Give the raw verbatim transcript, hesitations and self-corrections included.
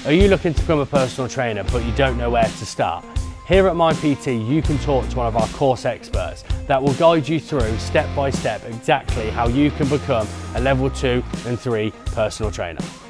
Are you looking to become a personal trainer but you don't know where to start? Here at M Y P T you can talk to one of our course experts that will guide you through step by step exactly how you can become a level two and three personal trainer.